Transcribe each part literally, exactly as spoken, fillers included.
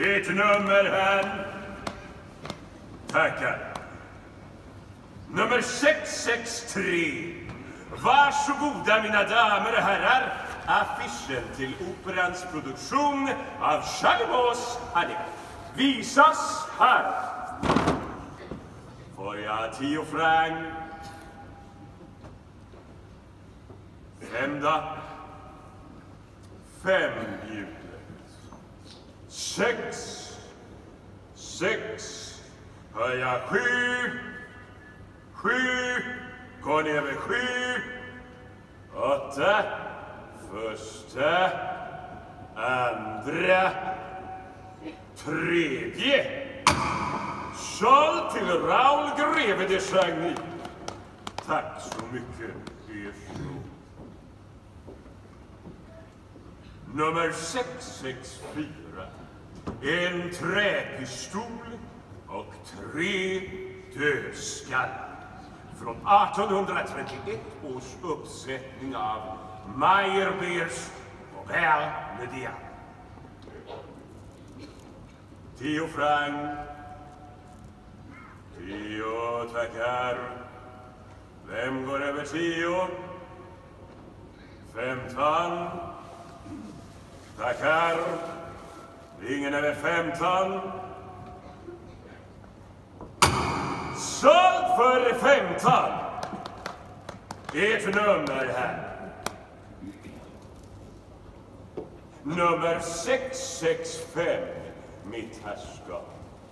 Ert nummer här. Tackar. Nummer sex sex tre. Varsågoda mina damer och herrar. Affischen till operans produktion av Charles Halle visas här. Får jag tio franc? Femda. Fem bjudet. Sex. Sex. Höja sju. Sju. Gå ner med sju. Åtta. Första. Andra. Tredje. Såld till Raoul Greve de Chagny. Tack så mycket. Nummer sex sex fyra. En träpistol och tre dödskallar. Från artonhundratrettioett års uppsättning av Meyerbeers och Belle Le Diable. Tio franc. Tio tackar. Vem går över tio? Femton. Tackar. Ingen över femton. Såld för femton. Ert nummer här. Nummer sex sex fem, mitt herrskap.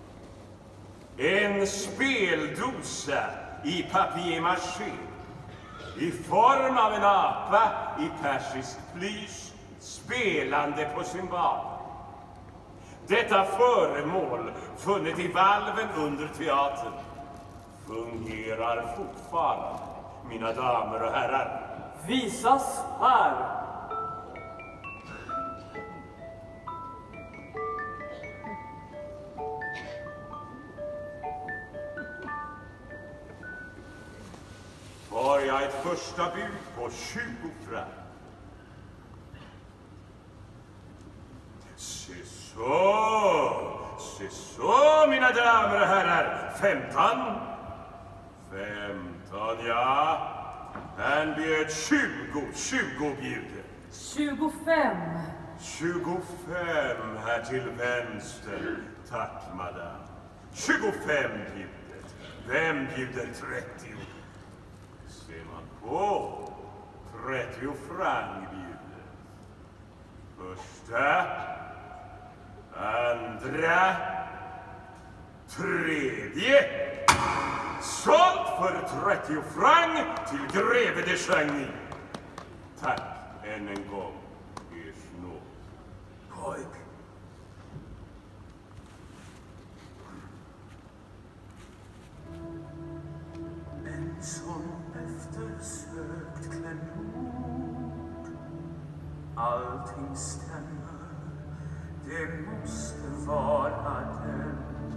En speldosa i papier-maché. I form av en apa i persisk plysch, spelande på cymbal. Detta föremål, funnet i valven under teatern, fungerar fortfarande, mina damer och herrar. Visas här. Har jag ett första bud på tjugo franc. Se så, se så, mina damer och herrar. Femton. Femton, ja. Han bjöd tjugo, tjugo bjuder. Tjugofem. Tjugofem här till vänster. Tack, madame. Tjugofem bjudet. Vem bjuder trettio? Ser man på. trettio franc bjudet. Första. Andra. Tredje. Sålt för trettio franc till Greve de Chagny. Tack än en gång, er snål. Pojk. En sån eftersökt klenod. Allting stämmer. Det måste vara den.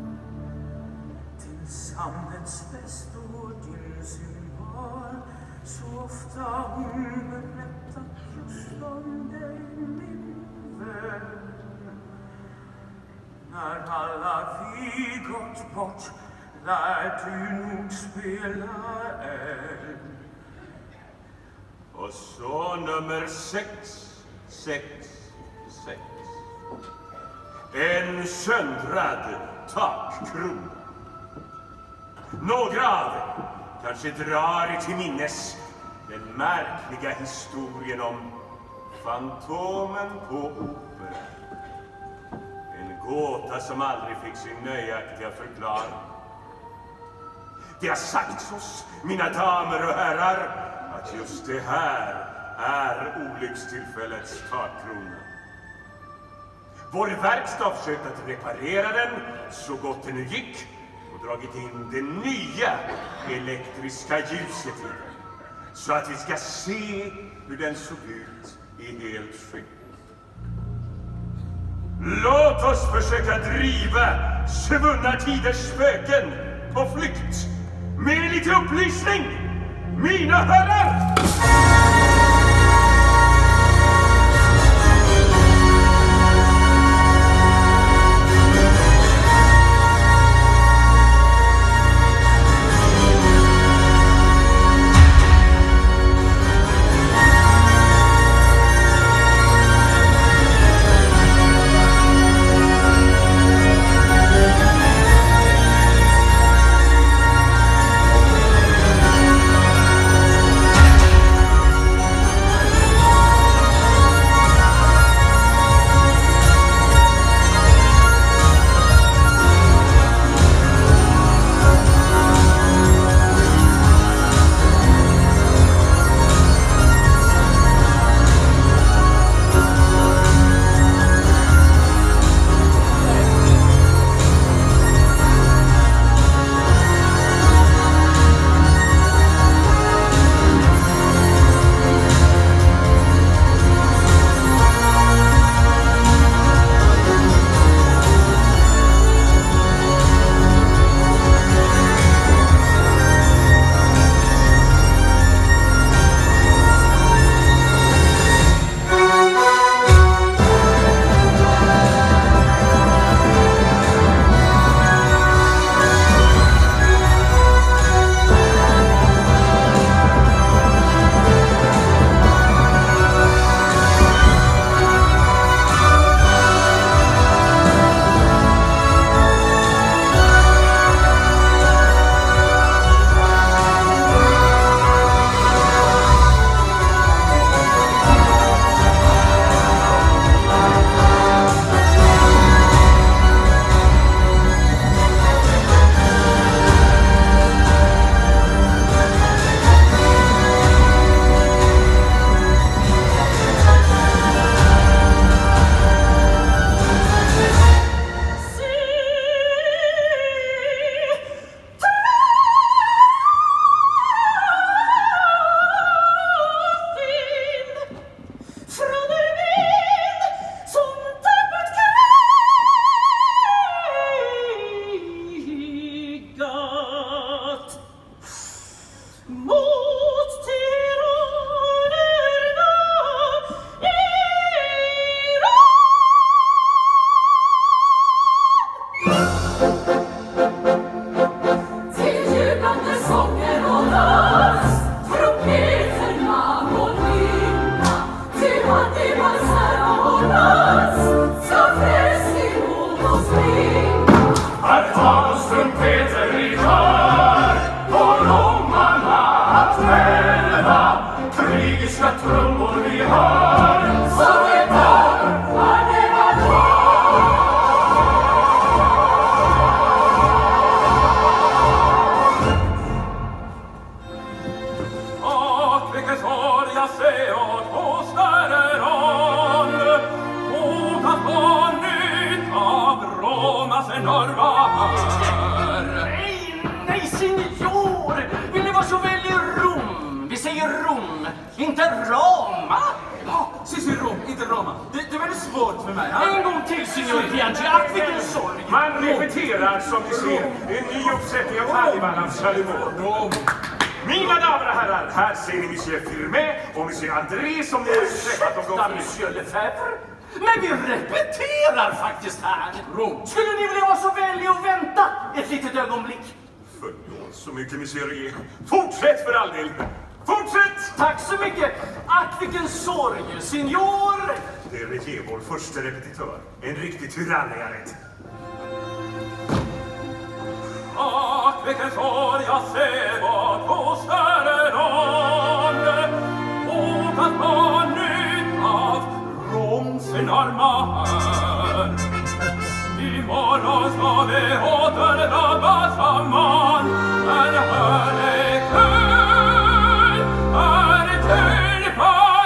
Till samhällets fest och din symbol. Så ofta hon berättat just om dig, min vän. När alla vi gått bort lär du nog spela än. Och så nummer sex, sex, sex. En söndrad takkrona. Några av er kanske drar er till minnes den märkliga historien om Fantomen på Operan. En gåta som aldrig fick sin nöjaktiga förklaring. Det har sagts oss, mina damer och herrar, att just det här är olyckstillfällets takkrona. Vår verkstad försökte att reparera den så gott det nu gick och dragit in det nya elektriska ljuset i den. Så att vi ska se hur den såg ut i helt skick. Låt oss försöka driva svunna tiders spöken på flykt med lite upplysning, mina herrar! norrmar. Nej, nej, signor! Vill ni vara så väl i Rom? Vi säger Rom, inte Roma. Ja, Cici, Rom, inte Roma. Det, det är väldigt svårt för mig. Ja? En gång till, signor Bianchi. Ack, vilken sorg. Man repeterar som ni ser en ny uppsättning av Hallivalans Chalimot. Mina damer och herrar, här ser ni Monsieur Firmet och Monsieur André som ni har träffat någon gång Där, förut. Monsieur Lefebvre. Men vi repeterar faktiskt här. Rom. Skulle ni vilja vara så vänlig och vänta ett litet ögonblick? Förlåt så mycket, Monsieur Rier. Fortsätt för all del. Fortsätt! Tack så mycket. Ack, vilken sorg, signor. Det är Rier, vår första repetitör. En riktig tyrann är jag rätt. Ack, vilken sorg jag ser vad på Söderland. Och att man nytt av Roms armar. Imorgon ska vi återvända samman. En härlig kväll är till för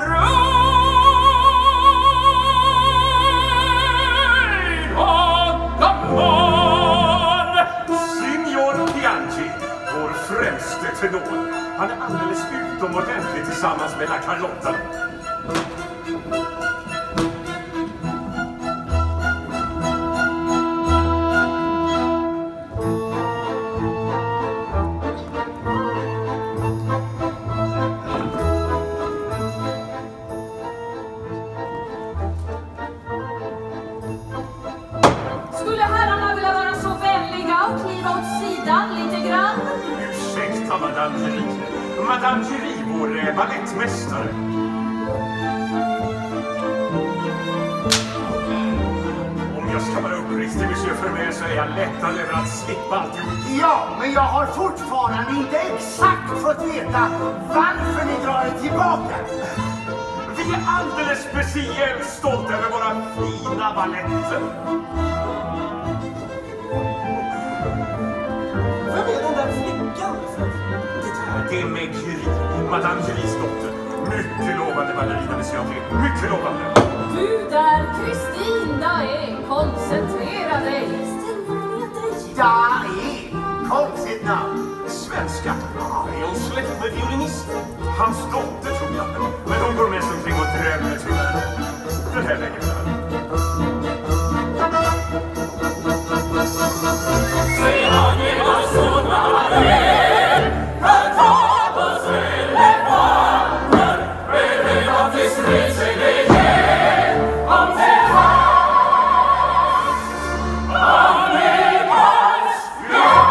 fröjd och gammal. Signor Bianchi, vår främste tenor. Han är alldeles utomordentlig tillsammans med La Carlotta. Skulle herrarna vilja vara så vänliga och kliva åt sidan lite grann? Ursäkta, Madame Giry. Madame Giry, vår eh, balettmästare. Om jag ska vara uppriktig, Monsieur Firmet, så är jag lättad över att slippa alltihop. Ja, men jag har fortfarande inte exakt fått veta varför ni drar er tillbaka. Vi är alldeles speciellt stolta över våra fina baletter. Vem är den där flickan? Det är Meg Giry, Madame Girys dotter. Mycket lovande ballerina, Monsieur André. Mycket lovande. Du där, Kristina, är koncentrera dig. Dai, konstigt namn. Svenska. Är hon släkt med violinisten? Hans dotter, tror jag. Men hon går mest omkring och drömmer tyvärr. Den här lägger vi där. Se han i oss sådana er, för tag oss elefanter, beröva till strid sig det ger, om till havs, om i hans glas.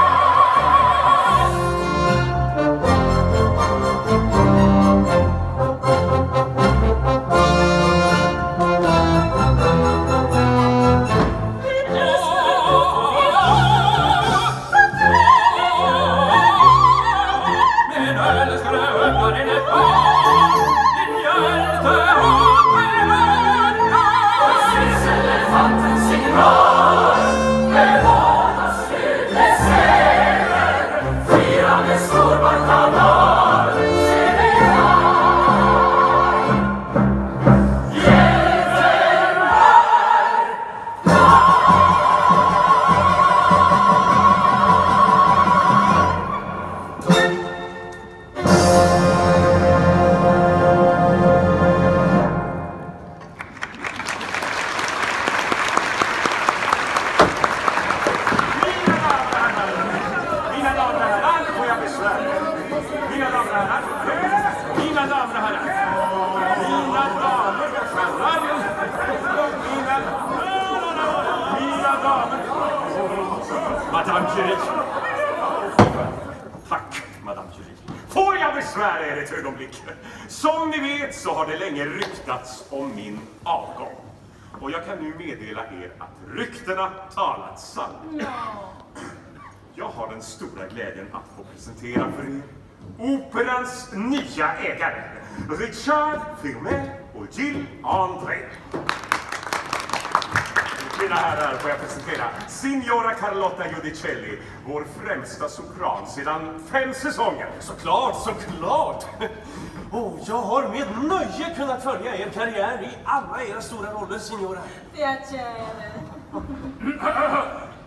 Min älskare öppnar din elefant, din hjälte hoppar precis elefantens signal, bevaras slutlig seger, firande storbakanal, ser vi här. Hjälten är Mina damer och herrar, får jag besvära? Mina damer och herrar, mina damer och herrar, mina damer och herrar, mina, mina damer, Madame Giry. Tack, Madame Giry. Får jag besvära er ett ögonblick? Som ni vet så har det länge ryktats om min avgång. Och jag kan nu meddela er att ryktena talat sanning. Jag har den stora glädjen att få presentera för er operans nya ägare, Richard Firmet och Gilles André. Mina herrar, får jag presentera Signora Carlotta Giudicelli, vår främsta sopran sedan fem säsonger. Såklart, såklart. Oh, jag har med nöje kunnat följa er karriär i alla era stora roller, signora. Piacere.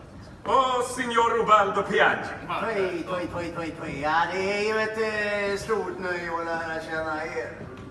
Och signor Ubaldo Piaggi. Tui, tui, tui, tui, tui. Ja, det är ju ett eh, stort nöje att lära känna er.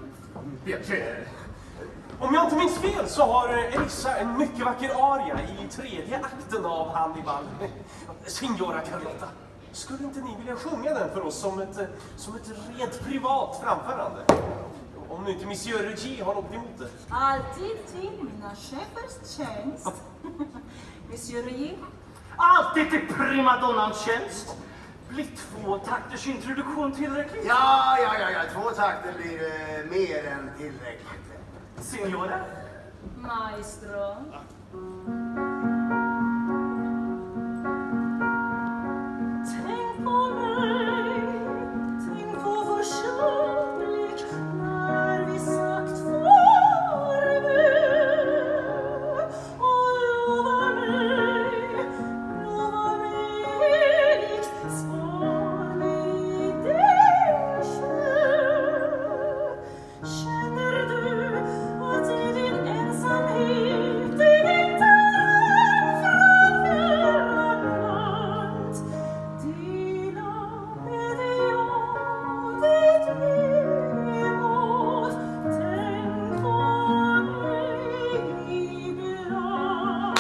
Om jag inte minns fel så har Elissa en mycket vacker aria i tredje akten av Hannibal. Signora Carlotta, skulle inte ni vilja sjunga den för oss som ett, som ett rent privat framförande? Om nu inte Monsieur Regis har något emot det. Alltid till mina chefers tjänst. Monsieur Regis. Alltid till primadonnans tjänst. Blir två takters introduktion tillräckligt? Ja, ja, ja, ja. Två takter blir eh, mer än tillräckligt. Signora? Maestro. Tänk på mig, tänk på vår kärlek när vi sagt farväl och lova mig, lova mig heligt, spar mig din själ. Känner du att i din ensamhet du inte framför annat, dela med dig av ditt emot. Tänk på mig ibland.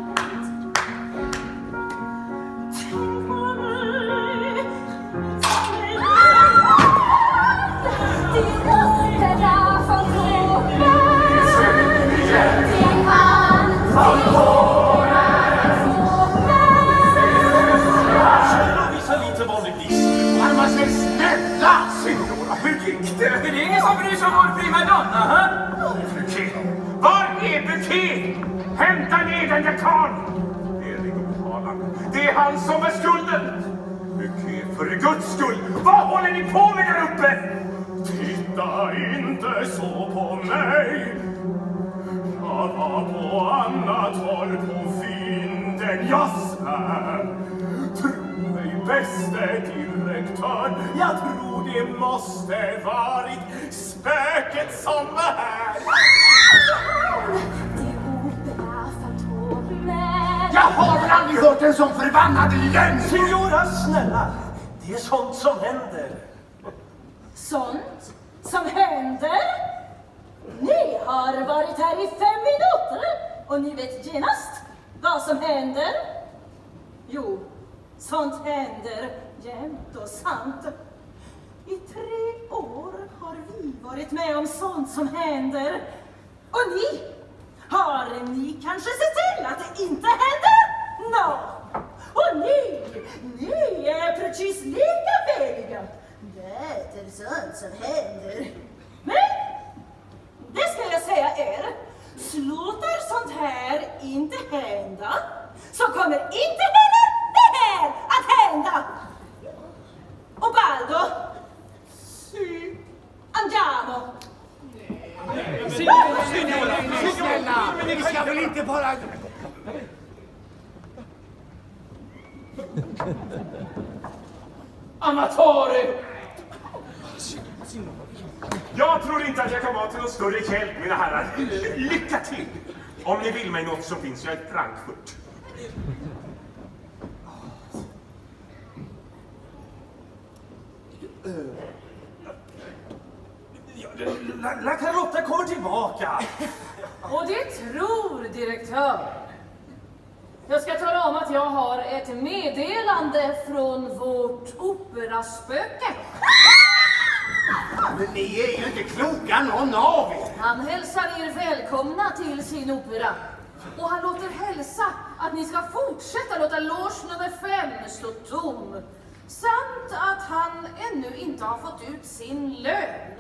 Tänk på mig, säg din opera fantomen. Din hand, Visa lite vanlig disk. Man måste snälla! Signora, hur gick det? Är det ingen som bryr sig om vår primadonna, ha? Buquet. Var är Buquet? Hämta ner den där karln! Helig Opalan. Det är han som är skulden! Buquet, för Guds skull! Vad håller ni på med där uppe? Titta inte så på mig! Jag var på annat håll på vinden, jag svär. Tro mig, bäste direktör, jag tror det måste varit spöket som var här. din opera fantomen. Jag har väl aldrig hört en sån förbannad lögn! Signora, snälla. Det är sånt som händer. Sånt som händer. Ni har varit här i fem minuter och ni vet genast vad som händer. Jo, sånt händer jämt och sant. I tre år har vi varit med om sånt som händer. Och ni, har ni kanske sett till att det inte händer? Nå, och ni, ni är precis lika veliga. Det är sånt som händer. Men det ska jag säga er, slutar sånt här inte hända, så kommer inte heller det här att hända. Och Baldo, si, andiamo. Snälla, vi ska väl inte bara... Amatörer! Jag tror inte att jag kan vara till någon större hjälp, mina herrar. Lycka till! Om ni vill mig något så finns jag i Frankfurt. La, La Carlotta kommer tillbaka. Och det tror direktör. Jag ska tala om att jag har ett meddelande från vårt operaspöke. Men ni är ju inte kloka någon av er! Han hälsar er välkomna till sin opera. Och han låter hälsa att ni ska fortsätta låta loge nummer fem stå tom. Samt att han ännu inte har fått ut sin lön.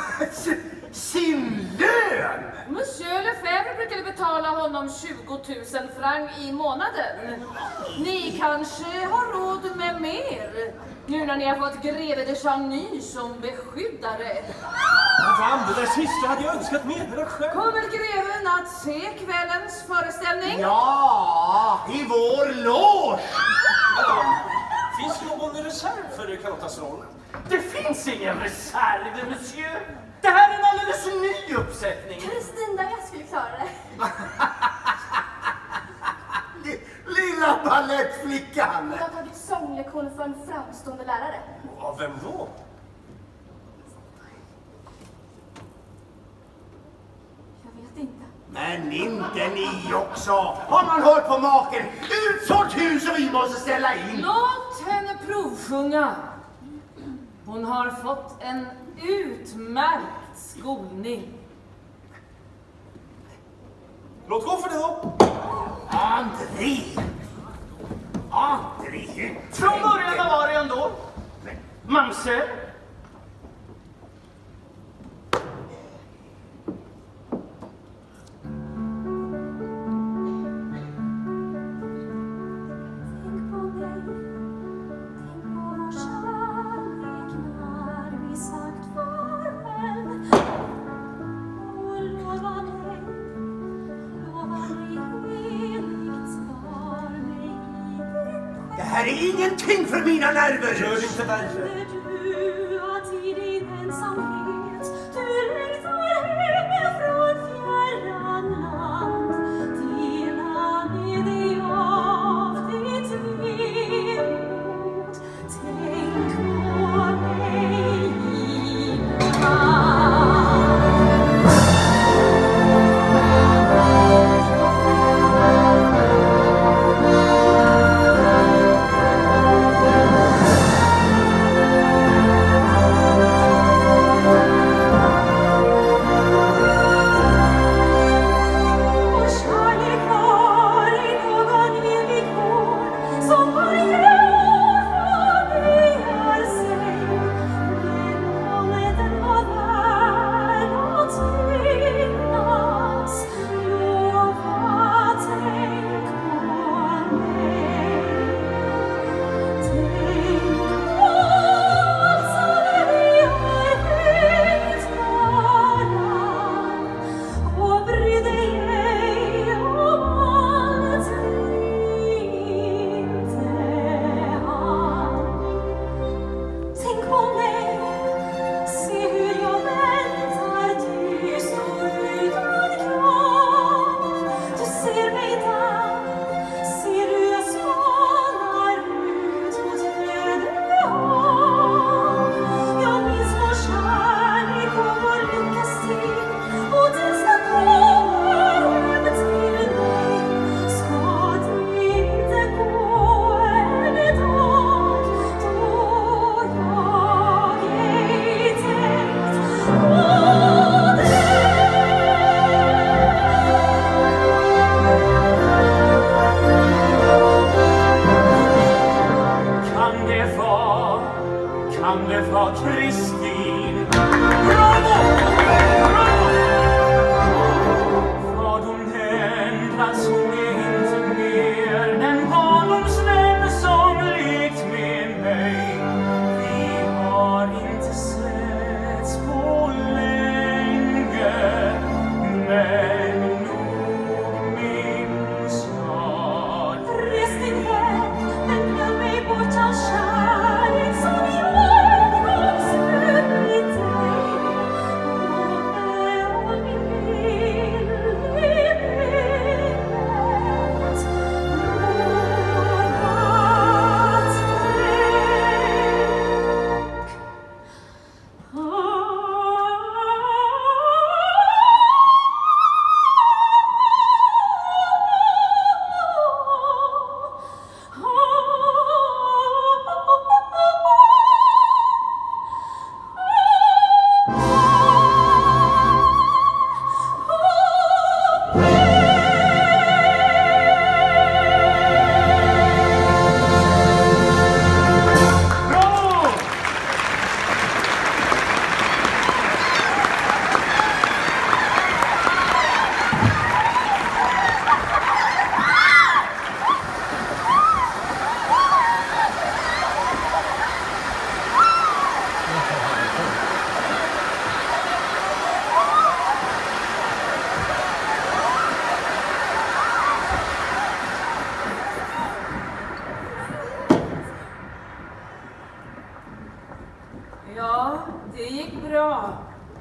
Sin lön! Monsieur Lefebvre brukade betala honom tjugo tusen franc i månaden. Ni kanske har råd med mer, nu när ni har fått greve de Chagny som beskyddare. Madame, det där sista hade jag önskat meddela själv. Kommer greven att se kvällens föreställning? Ja, i vår loge! Madame, finns det någon reserv för Carlottas roll? Det finns ingen reserv, monsieur. Det här är en alldeles ny uppsättning. Kristina, jag skulle klara det. Lilla balett! ballettflickan? Hon har tagit sånglektioner för en framstående lärare. Ja, vem då? Jag vet inte. Men inte ni också! Har man hört på maken? Utsålt hus och vi måste ställa in! Låt henne provsjunga. Hon har fått en utmärkt skolning. Låt gå för det då. André! André! Från början var det ändå. Mamsel. Det här är ingenting för mina nerver! Gör det inte värre. Du att i din ensamhet du längtar hemifrån fjärran land, dela med dig av ditt vemod. Tänk på mig ibland.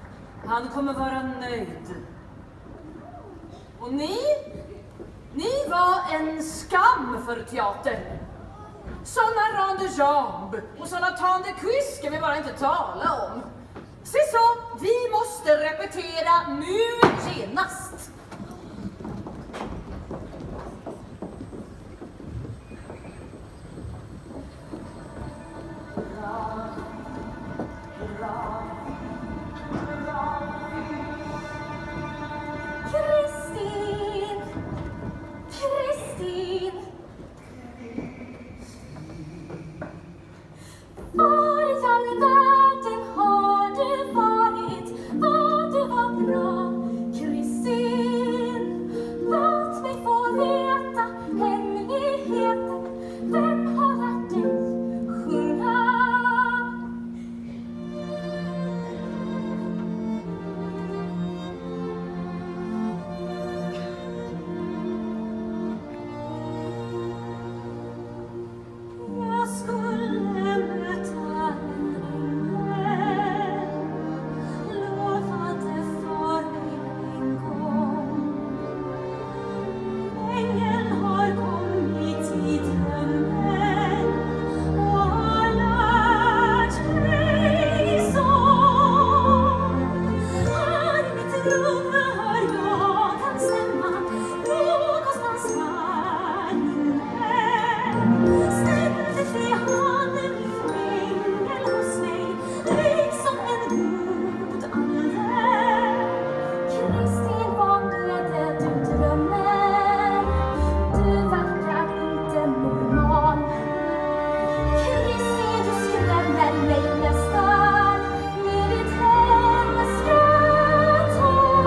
Han kommer vara nöjd. Och ni? Ni var en skam för teater. Såna rande jamb och såna tande quiz ska vi bara inte tala om. Se så, vi måste repetera nu genast. Kristin! Kristin! Var i all världen har du varit? Var du var bra? Kristin! Låt mig få veta hemligheten. Vem har lärt dig sjunga? Jag skulle möta en ängel, lovade för mig en gång. Ängeln har kommit i drömmen och har lärt mig sång. Här i mitt rum hör jag den stämma någonstans här inne. Stämde till handen min ängel hos mig, liksom en god ande. Kristin, vandrade du drömmen? Du verkar inte normal. Kristin, du skrämmer mig nästan med ditt hemska tal.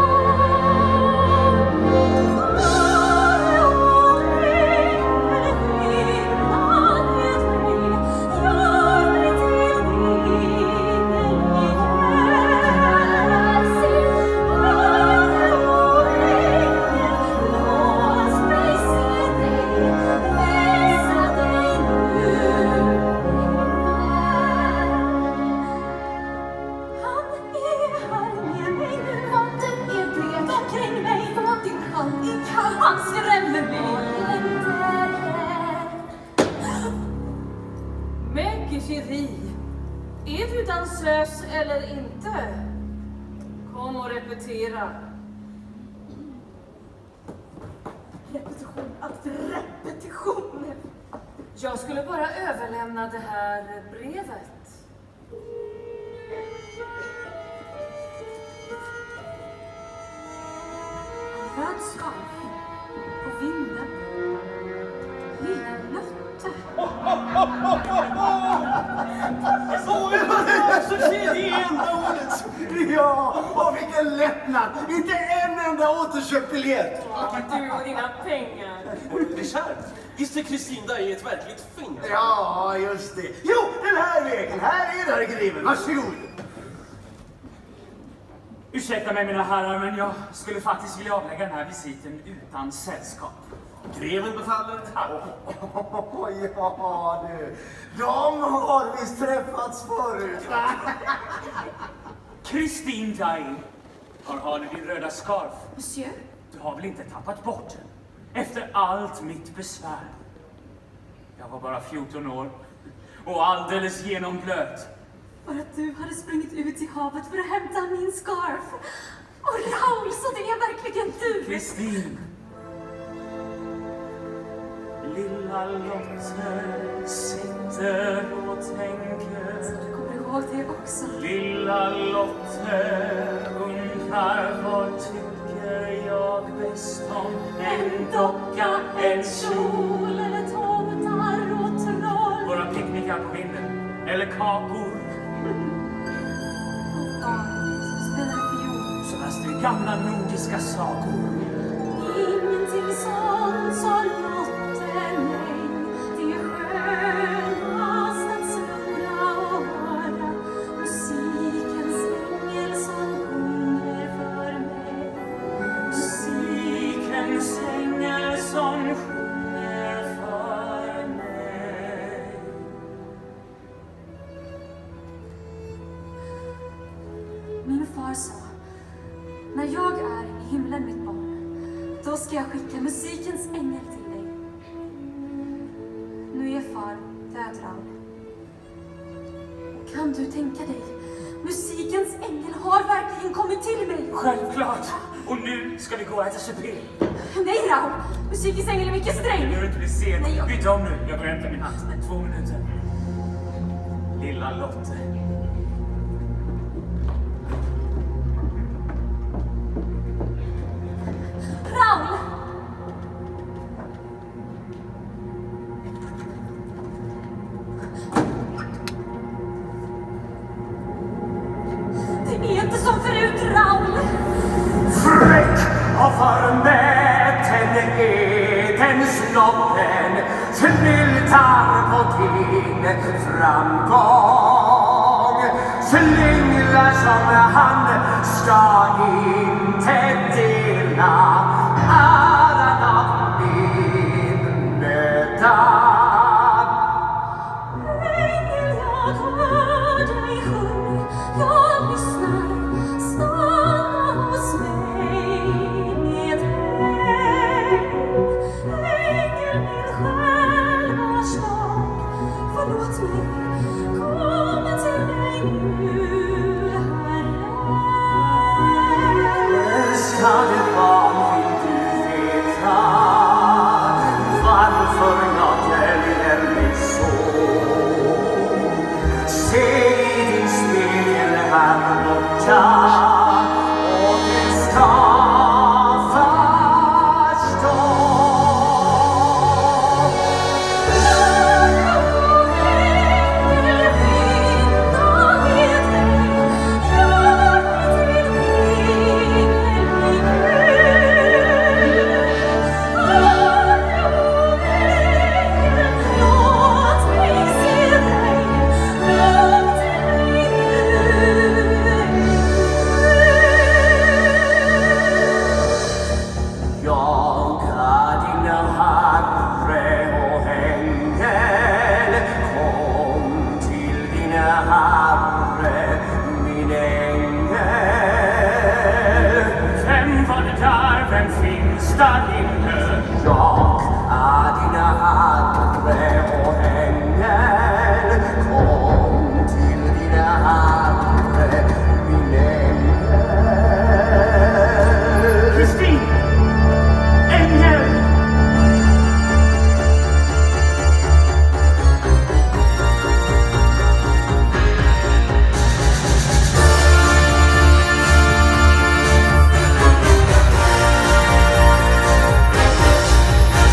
Han skrämmer mig. Mäkeri, är du dansös eller inte? Kom och repetera. Repetition, allt repetition. Jag skulle bara överlämna det här brevet. Röd skarv på vinden. Lilla Lotte. Så säger det enda ordet. Ja, och vilken lättnad! Inte en enda återköpt biljett! Du och dina pengar. Richard, visst är Kristin där i ett verkligt fynd? Ja, just det. Jo, den här vägen. Här är där greven. Varsågod. Ursäkta mig mina herrar, men jag skulle faktiskt vilja avlägga den här visiten utan sällskap. Greven befaller. Oh, ja, du. De har visst träffats förut. Kristin Dai, var har du din röda skarf? Monsieur? Du har väl inte tappat bort den? Efter allt mitt besvär. Jag var bara fjorton år och alldeles genomblöt. För att du hade sprungit ut i havet för att hämta min scarf. Och Raoul, så det är verkligen du! Kristin. Lilla Lotte sitter och tänker. Så du kommer ihåg det också? Lilla Lotte undrar vad tycker jag bäst om en docka, en kjol eller tomtar och troll. Våra picknickar på vinden eller kakor. Som spelar fiol. Som läste gamla nordiska sagor. Ingenting sånt så Lotte mig. Det är skönast att snurra och höra musikens ängel som sjunger för mig. Musikens ängel som sjunger för mig. Min far sa, när jag är i himlen mitt barn, då Då ska jag skicka musikens ängel till dig. Nu är far död, Raoul. Kan du tänka dig? Musikens ängel har verkligen kommit till mig. Självklart. Och nu ska vi gå och äta supé. Nej, Raoul. Musikens ängel är mycket sträng. Nu är det inte bli sen. Nej, jag- Byt om nu. Jag går och hämtar min hatt. Två minuter. Lilla Lotte. Raoul! Det är inte som förut, Raoul. Fräck och förmäten är den snoppen snyltar på din framgång. Slynglar som han ska inte dela äran av min möda. Ängel, jag hör dig sjung. Jag lyssnar. Stanna hos mig med dig. Ängel, min själ var svag. Förlåt mig. Kom till mig nu, Herre. Ska det barn vill du veta varför jag döljer mig så? Se i din spegel här borta och du ska förstå. Jag är din Herre och ängel. Kom till din Herre, min ängel. Vem var det där? Vem finns där inne? Jag är din Herre och ängel. Kom till din Herre, min ängel. Kristin! Ängel! Raoul!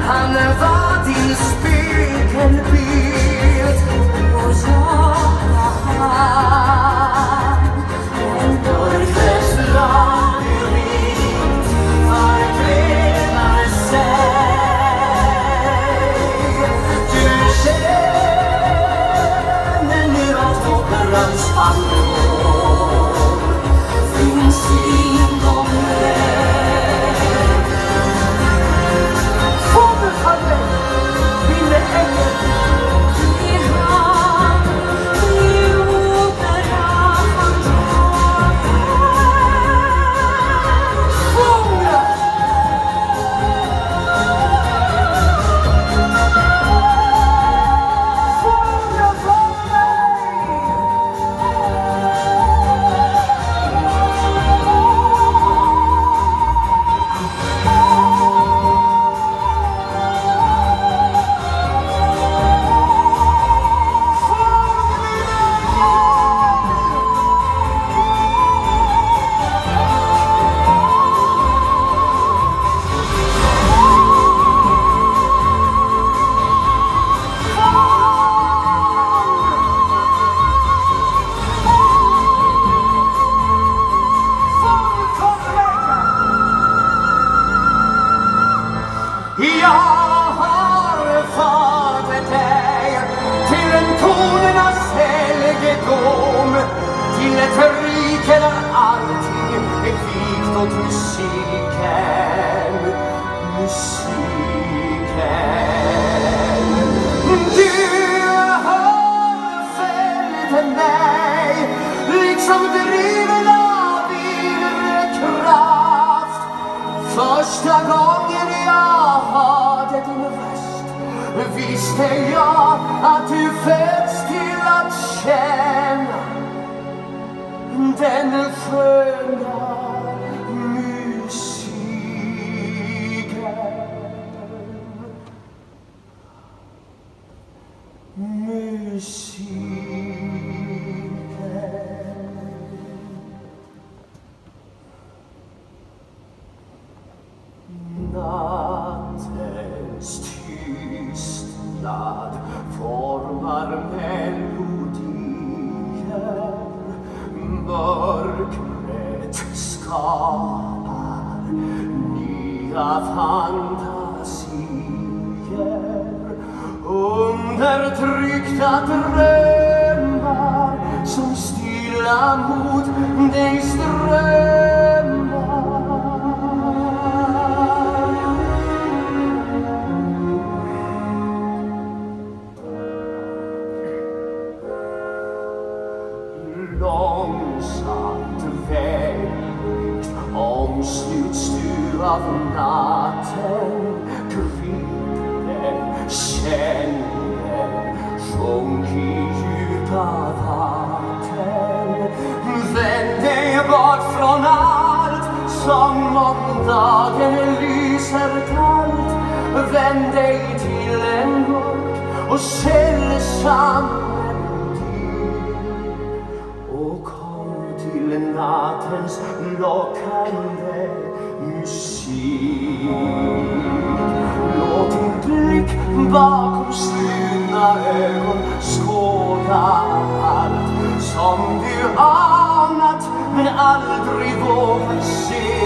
Han var din spegelbild och jag en mörkrets labyrint förgrenar sig. Du känner nu att operans allvar finns inom dig. Fågelfallen, min ängel, i hand, i opera, fånga. Fånga från jag har fått dig till en tonernas helgedom, till ett rike där allting är vikt åt musiken, musiken. Du har följt mig, liksom driven av inre kraft. Första gången jag hörde din röst visste jag att du föds till att känna den sköna musiken. Musiken. Nattens tystnad formar melodier, mörkret skapar nya fantasier, undertryckta drömmar som stilla mot dig strömmar. Långsamt vägt omsluts du av natten, grip den, känn den, sjunk i djupa vatten. Vänd dig bort från allt som om dagen lyser kallt. Vänd dig till en mörk och sällsam nattens lockande musik. Låt din blick bakom slutna ögon skåda allt som du anat men aldrig vågat se.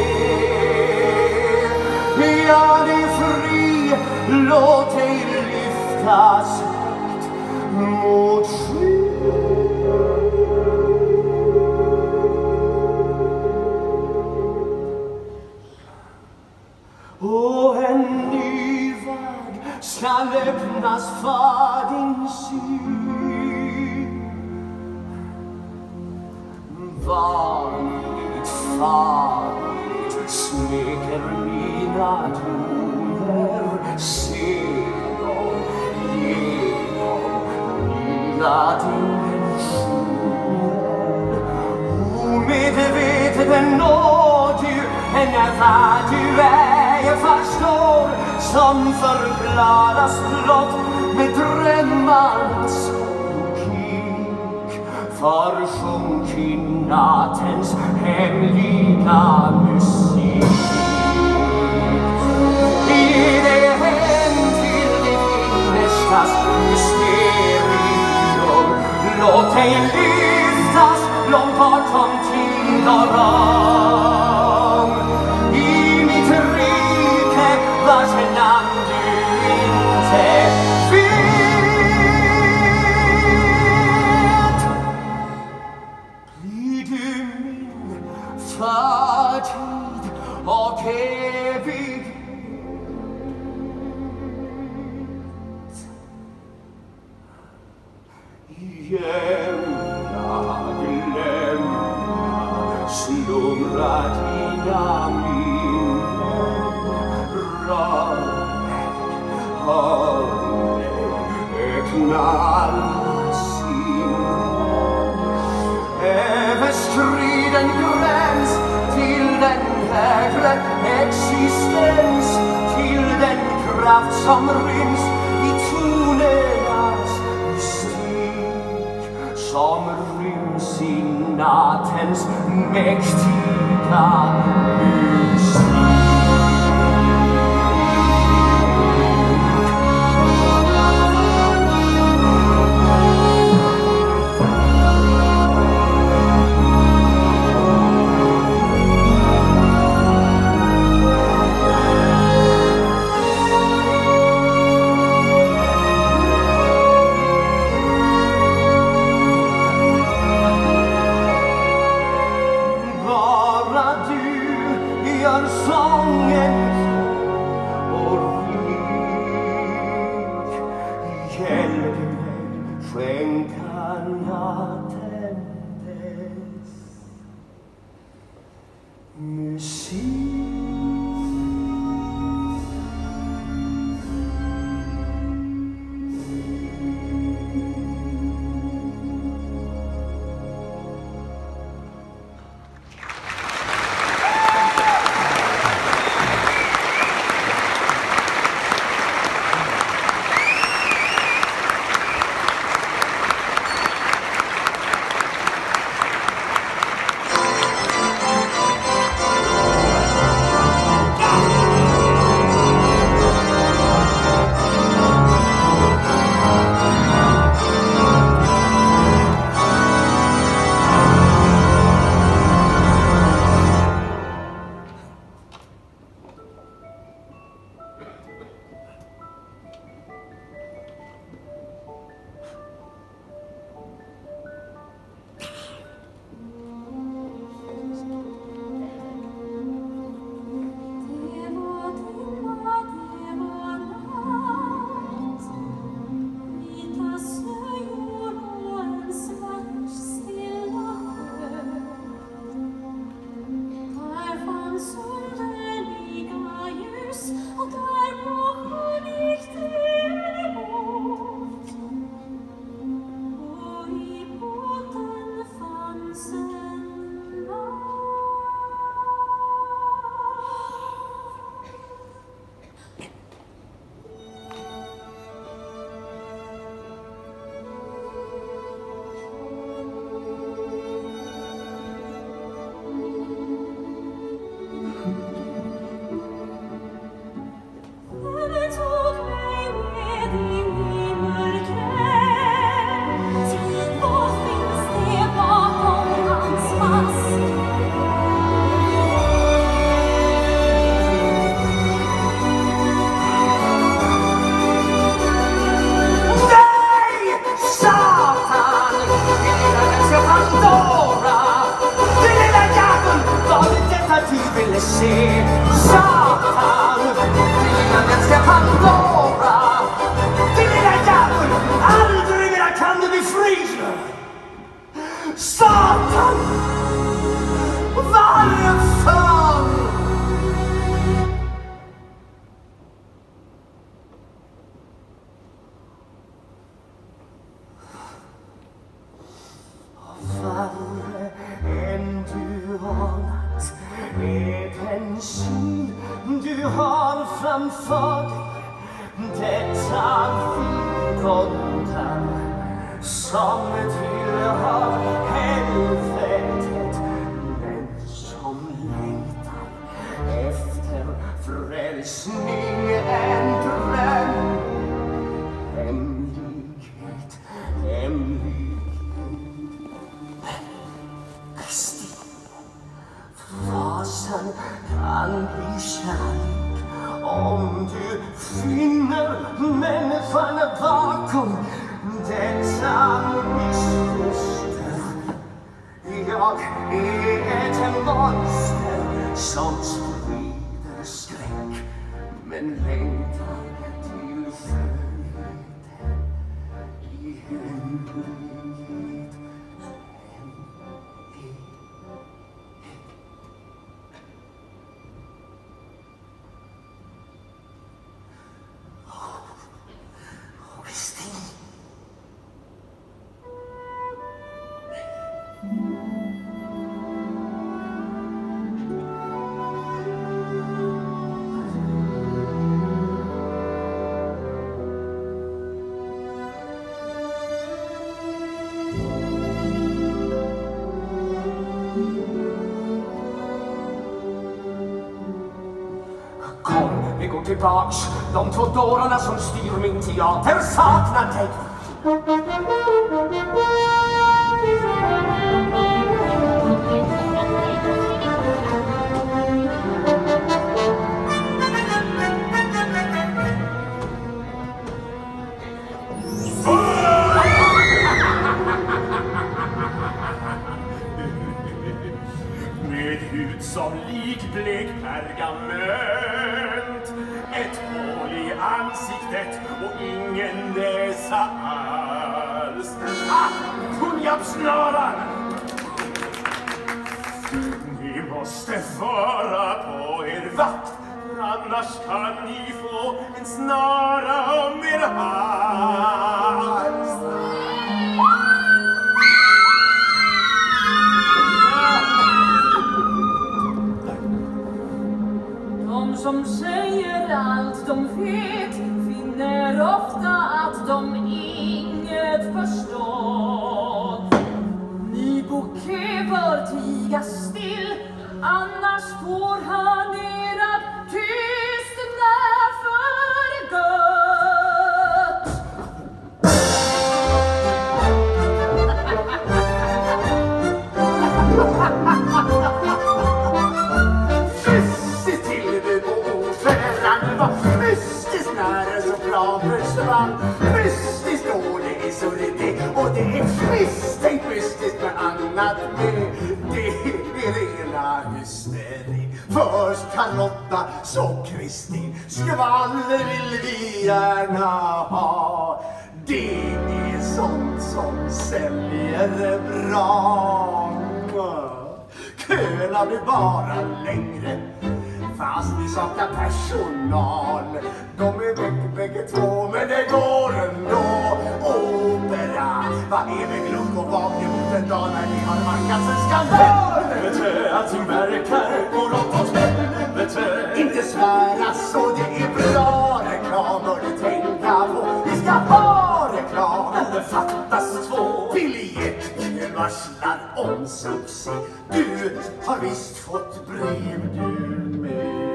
Gör dig fri, låt dig lyftas högt mot skyn. Och en ny värld skall öppnas för din syn. Vanligt, farligt smeker mina toner, se dem genom nya dimensioner. Omedveten når du en värld du ej förstår, som förklaras blott med drömmarnas logik. Försjunk i nattens hemliga musik. I det hem Lindorong i mitt rike vars namn du inte vet. Blir du min förtid och evighet? Jämna glömma slumrar dina minnen. Ramen har öppna alla sinnen. Överstriden gräns till den högre existens, till den kraft som ryms i tonernas mystik, som ryms i nattens mäktiga mystik. Om du finner människan bakom detta missfoster. Jag är ett monster som sprider skräck, men längtar till skönheten i hemlighet. Vi går tillbaks, de två dårarna som styr min teater saknar dig. Med hud som likblek pergament, ett hål i ansiktet och ingen näsa alls. Ah, tunnjappsnöran! Ni måste vara på er vakt, annars kan ni få en snara om er hals. De som säger allt de vet finner ofta att de inget förstår. Ny bouquet bör tiga still, annars får han er att tystna för gott. Mystiskt nära så bra försvann. Mystiskt dålig så det är det. Och det är misstänkt mystiskt med annat med. Det är rena hysteri. Först Carlotta, så Kristin. Skvaller vill vi gärna ha. Det är sånt som säljer bra. Köerna blir bara längre, fast vi saknar personal. De är väck bägge två, men det går ändå. Opera, vad är med Glöm och Wagner mot en dag när ni har vankats en skandal? Helvete, allting verkar gå rått åt helvete. Inte svära så, det är bra reklam, bör du tänka på. Vi ska ha reklam. Men det fattas två. Biljettkön varslar om succé. Du har visst fått brev du med.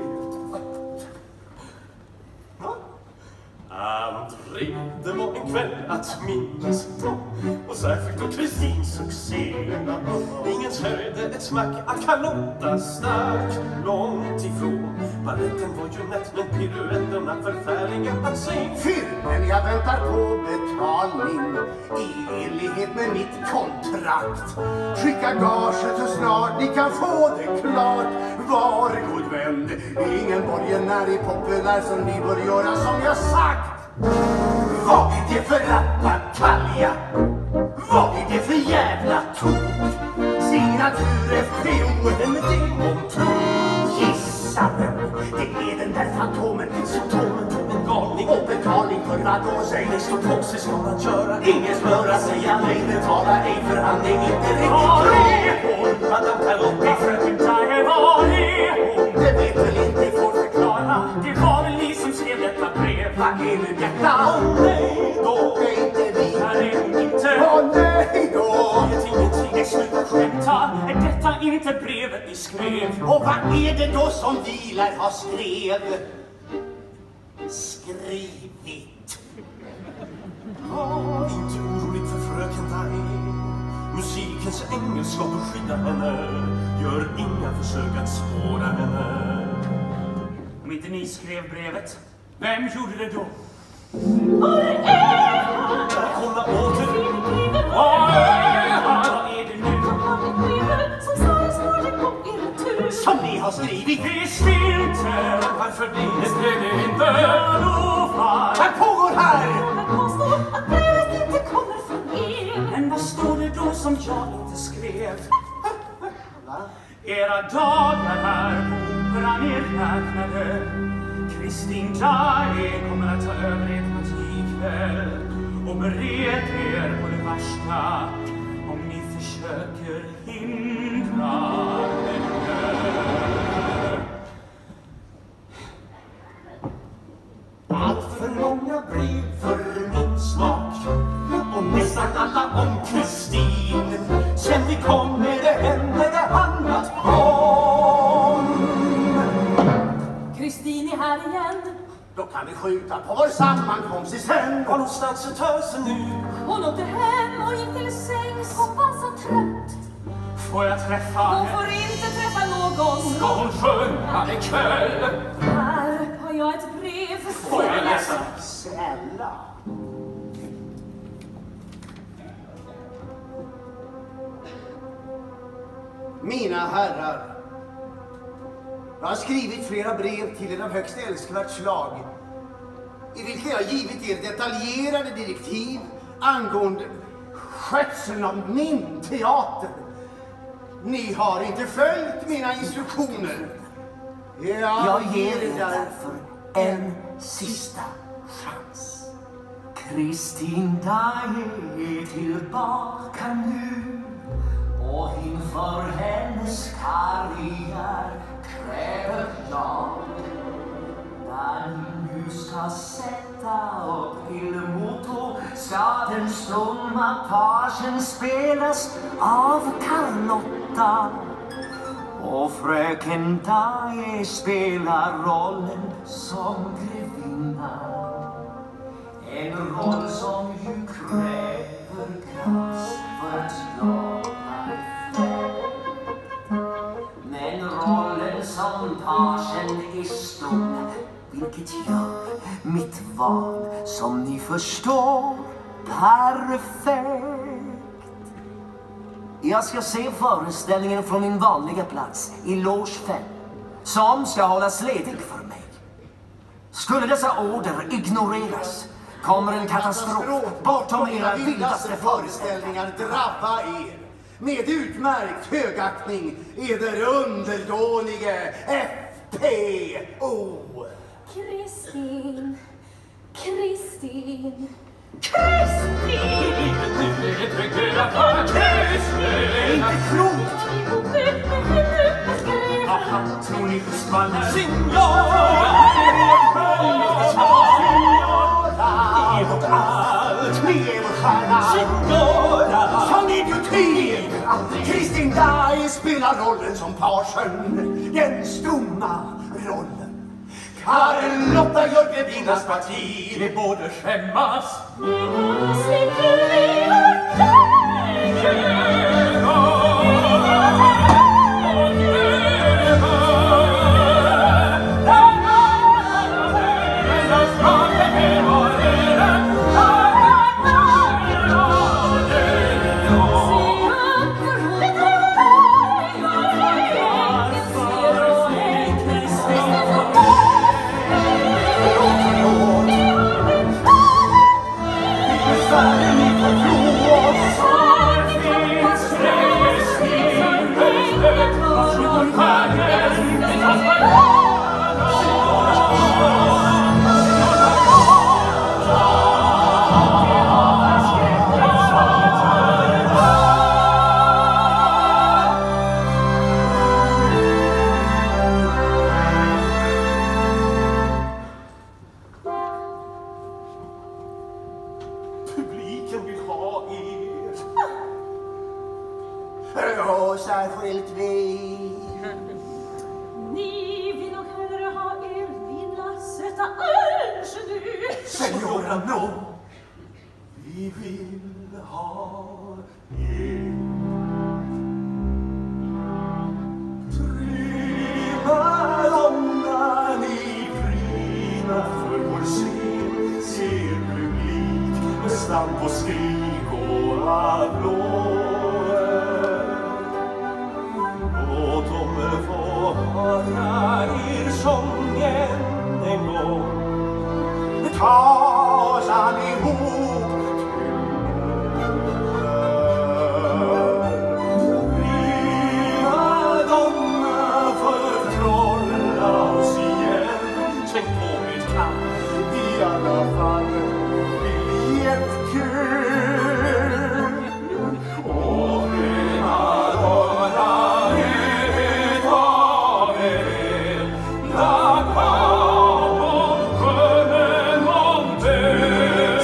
André, det var en kväll att minnas på, och särskilt då Kristins succé. Ingen hörde ett smack att Carlotta stack långt ifrån. Balletten var ju nätt, men piruetterna förfärliga att se. Filmen jag väntar på betalning i enlighet med mitt kontrakt. Skicka gaget så snart ni kan få det klart. Var god vän, ingen borgenär är populär, så ni bör göra som jag sagt. Vad är det för rappakalja? Vad är det för jävla tok? Signatur F P O, en demontron. Gissa vem, det är den där fantomen. Symptomen på en galning och betalning för vad då? Säg det står på sig, ska man köra. Ingen smöra, säga nej, betala ej, för han är inte riktigt tråd. Madame Carlotta, fröken Tage, var är hon? Det vet väl inte, får förklara. Det var väl ni som skrev detta brev? Vad är nu detta? Åh nej då, Det är inte vi. Här är hon inte. Åh nej då. Det slutar skämta. Är detta inte brevet ni skrev? Och vad är det då som vi lär ha skrev? Skrivit. var inte orolig för fröken Tage. Musikens ängel ska beskydda henne. Gör inga försök att spåra henne. Om inte ni skrev brevet, vem gjorde det då? Var är han? Komma åter. Var är han? Vad är det nu? Han har ett brev som Sara svarade på er tur. Som ni har skrivit. Visst inte! Varför det? Det skrev det inte. Jag lovar. Vad pågår här? Men påstår att brevet inte kommer från er. Men vad står det då som jag inte skrev? Era dagar här på operan är räknade. Kristin Daae kommer att ta över ert parti ikväll och bered er på det värsta om ni försöker hindra henne. Allt för många brev för min smak och nästan alla om Kristin. Sen vi kom med det hände det annat om. Kristin är här igen. Då kan vi skjuta på vår sammankomst i sen. Var någonstans är tösen nu? Hon åkte hem och gick till sängs och var så trött. Får jag träffa Hon henne? får inte träffa någon. Ska hon sjunga ikväll? Här har jag ett brev. Får jag läsa? Snälla. Mina herrar, jag har skrivit flera brev till er av högst älskvärt slag, i vilka jag givit er detaljerade direktiv angående skötseln av min teater. Ni har inte följt mina instruktioner. Jag, Jag ger er därför en sista chans. Kristin Daae är tillbaka nu och inför hennes karriär kräver jag när ni nu ska sätta upp Ilmoto ska den stumma pagen spelas av Carlotta och fröken Daae spelar rollen som grevinna. En roll som ju kräver krans för att slava effekt. Men rollen som pagen är stor, vilket gör mitt val som ni förstår perfekt. Jag ska se föreställningen från min vanliga plats i loge fem, som ska hållas ledig för mig. Skulle dessa order ignoreras kommer en katastrof bortom era vildaste föreställningar drabba er med utmärkt högaktning eder underdånige F P O. Kristin, Kristin, Kristin! Inte klokt! Aha, tror ni på skvaller? Signora! Ni är vårt allt, ni är vår stjärna. Signora! Som idioti! Kristin Daae spelar rollen som pagen, den stumma rollen. Carlotta gör grevinnas parti. Vi borde skämmas. slipper vi och Publiken vill ha er. Och särskilt vi. Ni vill nog hellre ha er lilla söta Angelu. Senora, no. Vi vill ha er. Prima donna, ni ensam på skrivgård av blåer. Låt dem få höra er sången en gång. Tas allihop i alla fall biljettkö. Och rena röra er av er, lag bakom skönen om död.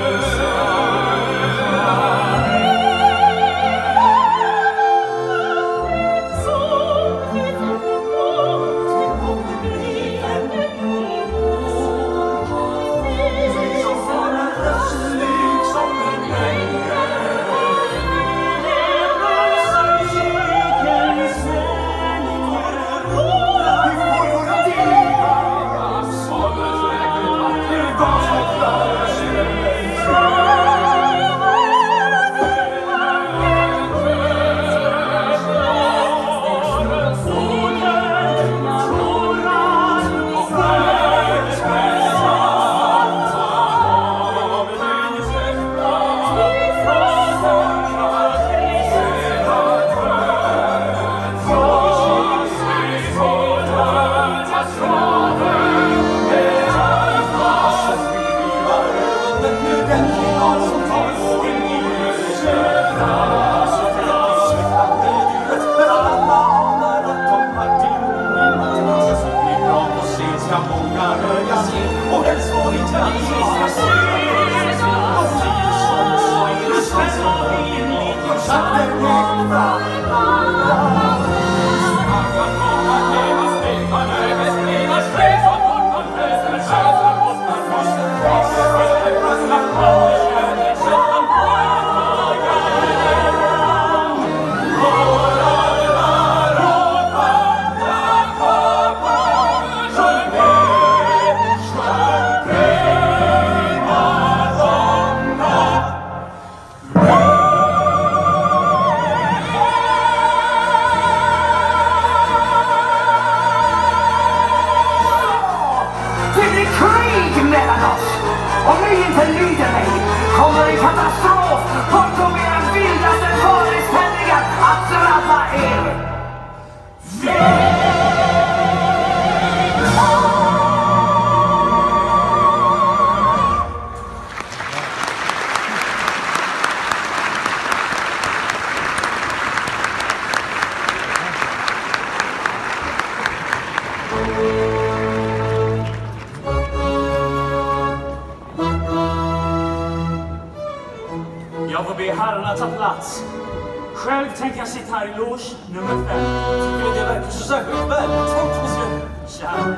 Jag får be herrarna ta plats. Själv tänker jag sitta här i loge nummer fem. Tycker ni det verkar så särskilt välbetänkt, monsieur? Kära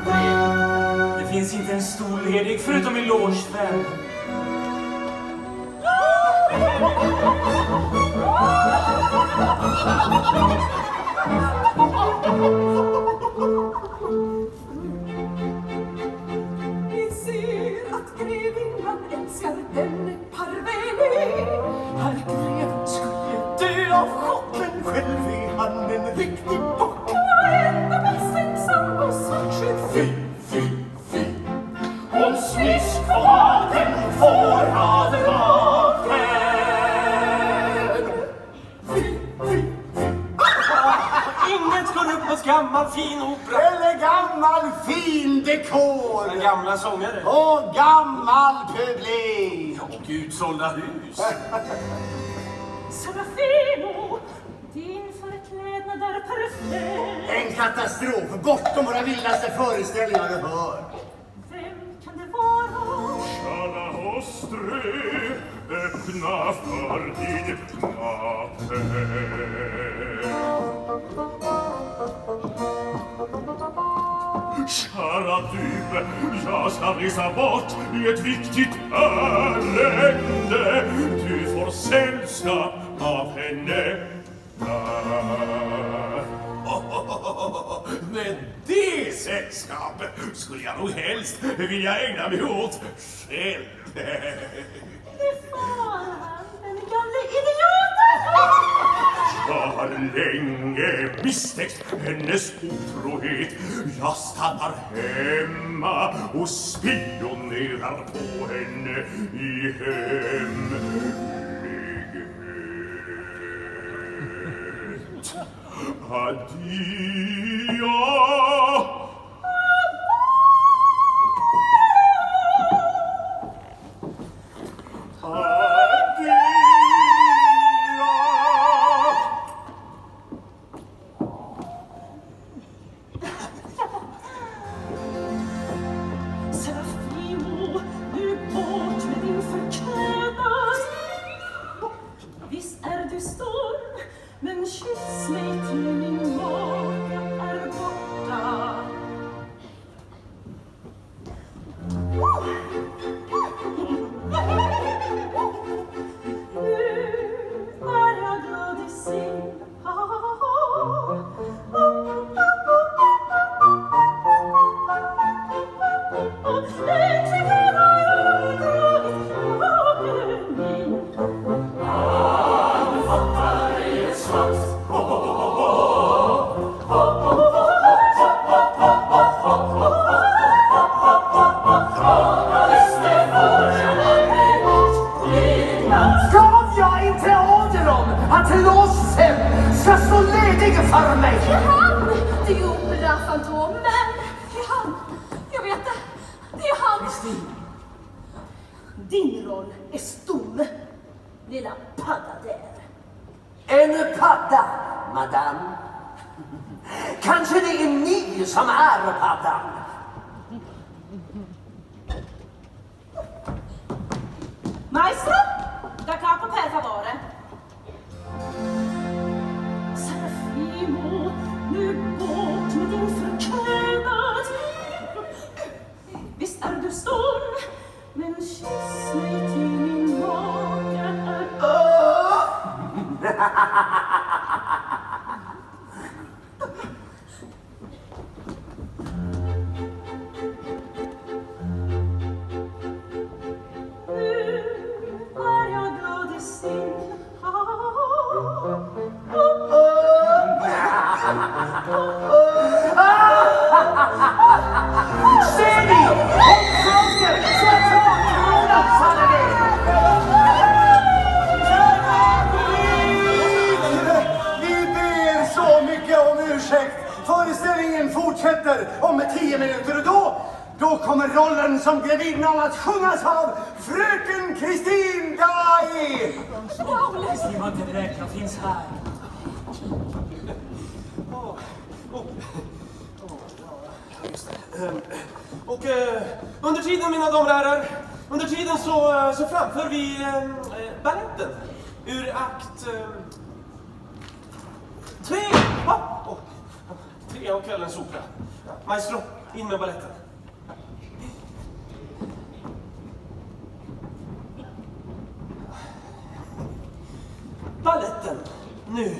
tre, det finns inte en stol ledig förutom i loge fem. Vi ser att grevinnan älskar denne Parveni. Herr greven skulle dö av chocken, själv är han en riktig bock. Ända mest ensam och svartsjuk. Fy, fy, fy. Hon smisk på den får ha det vaken. Fy, fy, fy. Inget går upp mot gammal fin opera. Eller gammal fin dekor. En gamla sångare. Och gammal publik. Och utsålda hus. Serafino, din förklädnad är perfekt. En katastrof, bortom våra vildaste föreställningar du hör. Vem kan det vara? Kära oss tre, öppna för din knappe. Kära du, jag ska resa bort i ett viktigt ärende. Du får sällskap av henne där. Men det sällskap skulle jag nog helst vilja ägna mig åt själv. Fan, den gamla idioten! Jag har länge misstänkt hennes otrohet. Jag stannar hemma och spionerar på henne i hemlighet. Addio! Serafimo, nu bort med din förklädnad. Visst är du storm, men kyss mig till min mage är borta. Nu är jag glad i sin. Gav jag inte order om att låsen ska stå ledig för mig? Det är han! Det är operafantomen! Det är han! Jag vet det! Det är han! Kristin, din roll är stum, lilla padda där. En padda, madame. Kanske det är ni som är paddan. Maestro, da capo per favore. Serafimo, nu bort med din förklädnad. Visst är du storm, men kyss mig till min mage är... Ser ni? Hon sjunker så att kronan faller ner. Vi ber så mycket om ursäkt. Föreställningen fortsätter om tio minuter och då, då kommer rollen som grevinnan att sjungas av fröken Kristin Dai. Simon Tedräkna finns här. Oh, oh, oh, just det. Um, och uh, under tiden, mina damer och herrar, under tiden så, uh, så framför vi uh, uh, balletten ur akt uh, tre. Ah, oh, tre av kvällens opera. Maestro, in med balletten. Balletten, nu.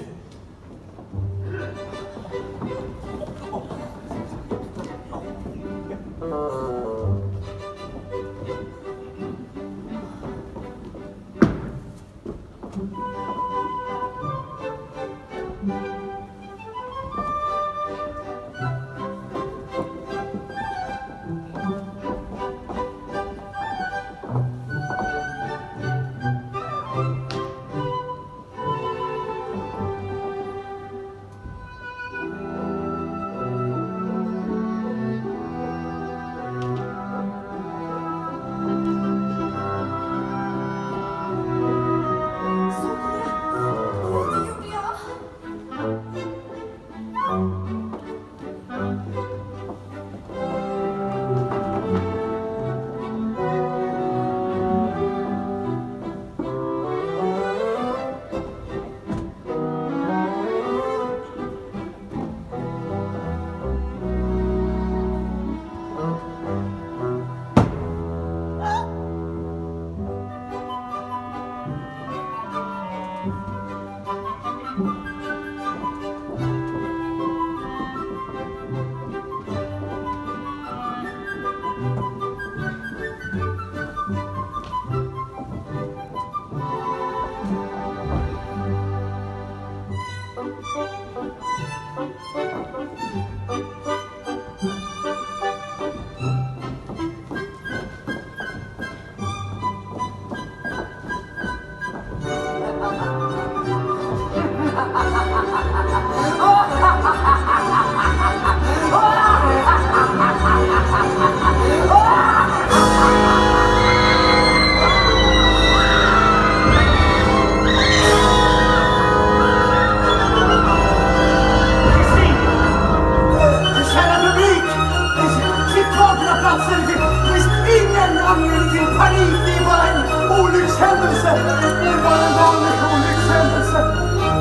olyckshändelse! Det var en vanlig olyckshändelse!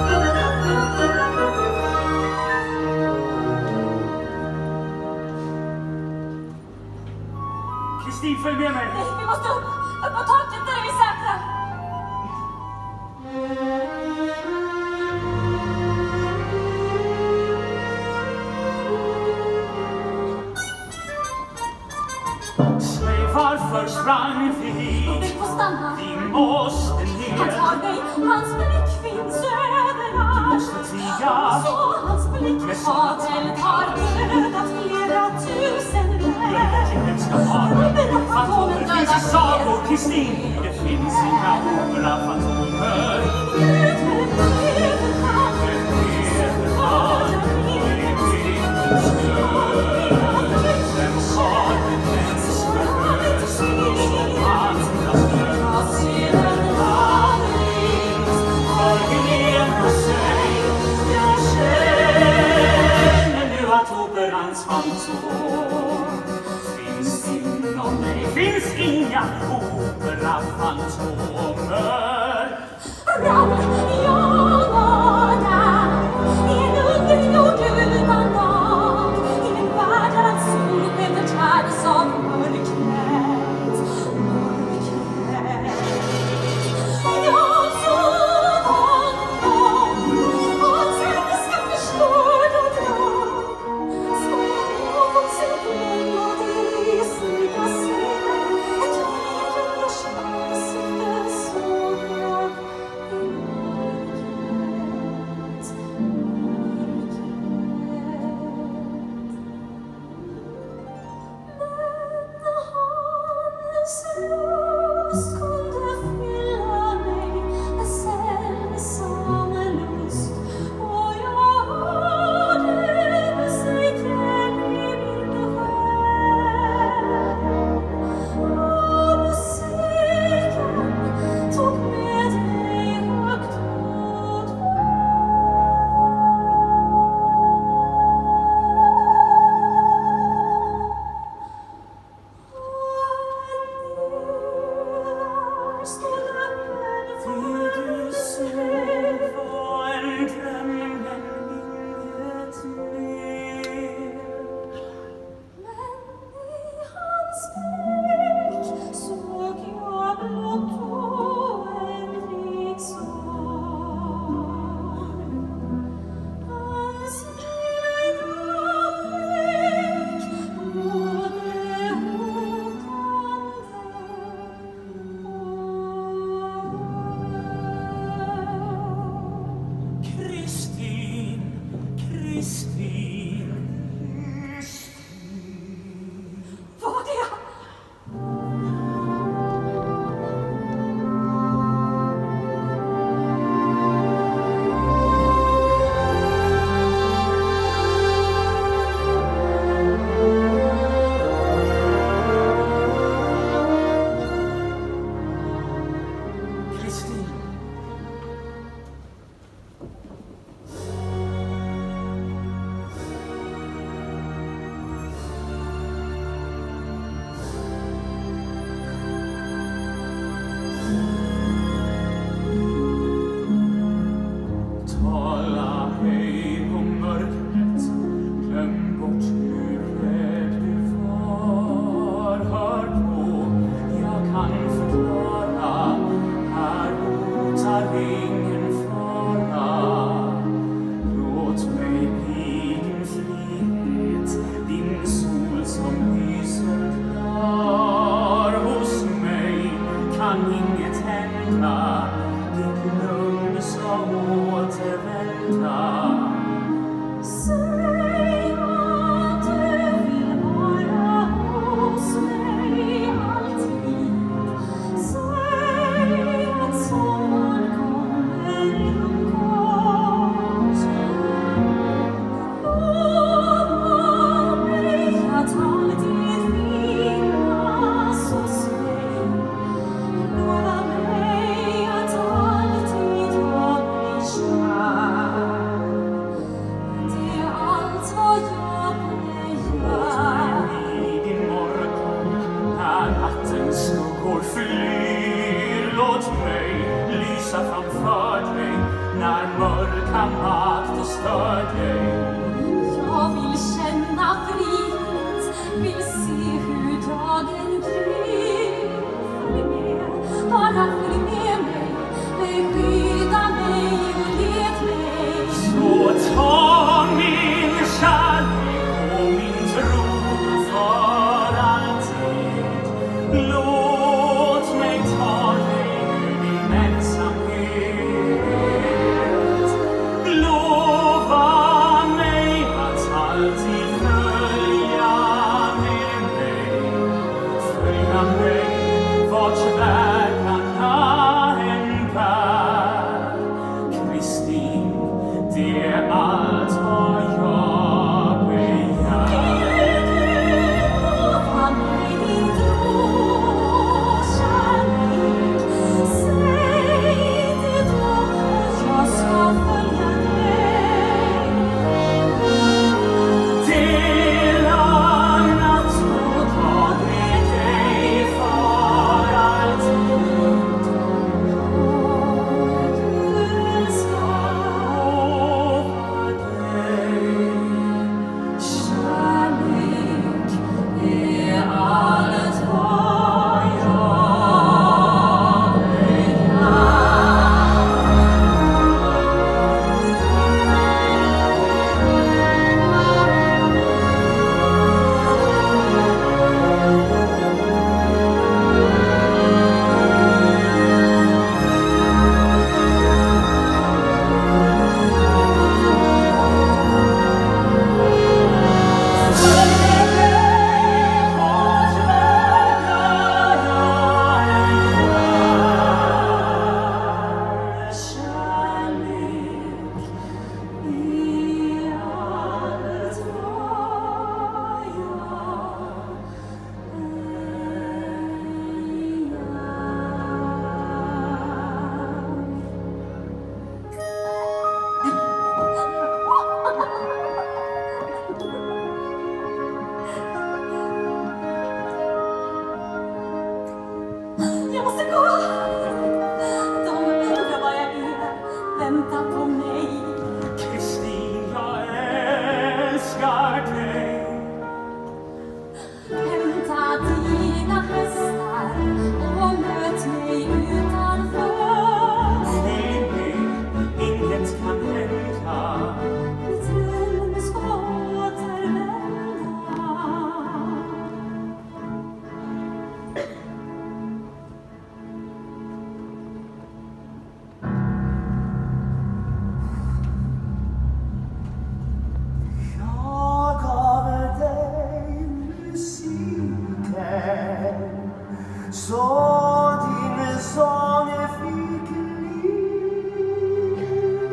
Kristin, följ med mig! Nej, vi måste upp! Upp på taket, där är vi säkra! Säg varför sprang vi hit? Vi får stanna. Vi måste ner. Han tar mig, hans blick finns överallt. Du måste tiga. Så hans blick har har dödat flera tusen män. Ska vara Fantomen, det finns i sagor, Kristin. Det finns inga opera-fantomer. Operans fantom finns inom mig. Finns inga opera-fantomer. Raul, jag var där i en underjord utan dag, i en värld där allt solsken förtärdes av mörkret, mörkret. Jag såg honom och hans hemska förstörd och drag. Såg om sin dum och det sida sida, ett liv vars ansikte såg jag i mörkret, mörkret. Men hans röst kunde fylla mig med sällsam lust, och jag hörde musiken i min själ. Och musiken tog med mig högt åt där stod öppen för Du såg var en dröm, men inget mer. Men i hans blick såg jag blott oändlig sorg. Hans milda blick både hotande. Kristin, Kristin. Var det han? Kristin. Tala ej om mörkret, glöm bort hur rädd du var. Hör på, jag kan förklara, här hotar ingen fara. Låt mig bli din frihet, din sol som lyser klar. Hos mig kan inget hända, ditt lugn ska återvända. Säg att du vill vara hos mig alltid. Säg att sommaren kommer inom kort. Lova mig att alltid finnas hos mig. Lova mig att alltid jag blir kär. Det är allt vad jag begär. I din morgon, när nattens skuggor flyr, låt rusa framför dig när mörka makter stör dig. Jag vill känna frihet, vill se hur dagen gryr. Följ med, bara följ med mig, beskydda mig och led mig. Så ta min kärlek och min tro för alltid. Låt mig ta dig ur din ensamhet. Lova mig att alltid följa med mig. Följa mig vart vägarna än bär. Kristin, det är allt vad jag begär. Lova mig din tro och kärlek. Säg det då och jag ska följa dig. Dela natt och dag med dig för alltid. Du ska lova dig. Kärlek är allt vad jag begär. Jag måste gå. De undrar var jag är. Vänta på mig. Kristin, jag älskar dig. Hämta dina hästar och möt mig utanför. Följ med, inget kan hända. Mitt rum ska återvända. Jag gav dig musiken så din sång fick liv.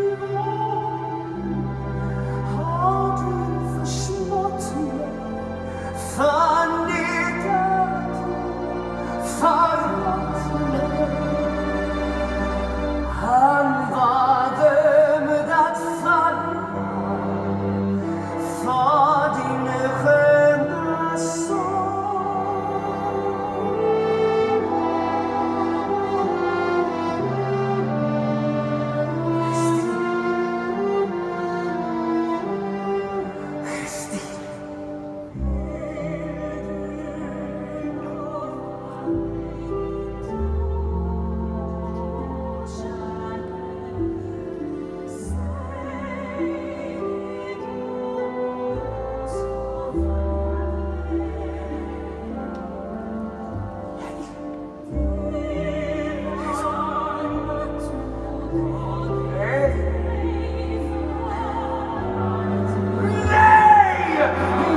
Har du förstått mig, förnekat, förrått mig? Han var dömd att falla för din sköna sång.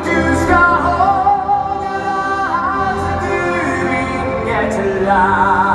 Love.